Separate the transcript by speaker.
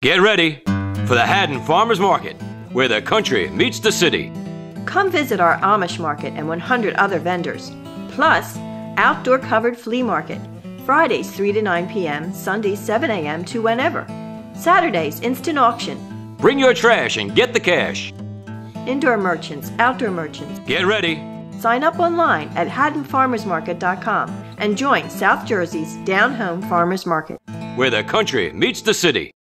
Speaker 1: Get ready for the Haddon Farmers Market, where the country meets the city.
Speaker 2: Come visit our Amish market and 100 other vendors. Plus, outdoor covered flea market. Fridays 3 to 9 p.m., Sundays 7 a.m. to whenever. Saturdays instant auction.
Speaker 1: Bring your trash and get the cash.
Speaker 2: Indoor merchants, outdoor merchants.
Speaker 1: Get ready.
Speaker 2: Sign up online at haddonfarmersmarket.com and join South Jersey's Down Home Farmers Market,
Speaker 1: where the country meets the city.